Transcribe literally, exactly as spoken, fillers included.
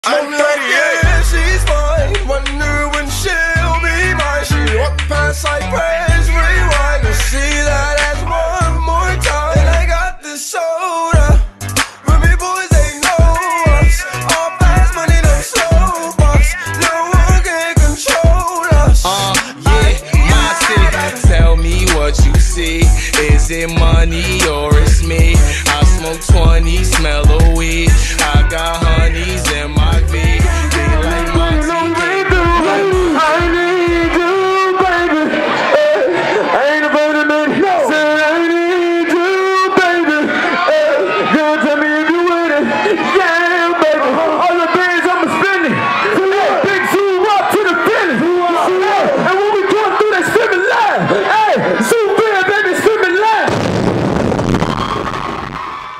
I'm thirty-eight, she's fine. Wonder when she'll be mine. She walked past like praise, rewind to see that ass one more time. And I got this soda. Remy boys, they know us. All fast money, no slow bucks. No one can control us. Uh, yeah, my city. Tell me what you see. Is it money or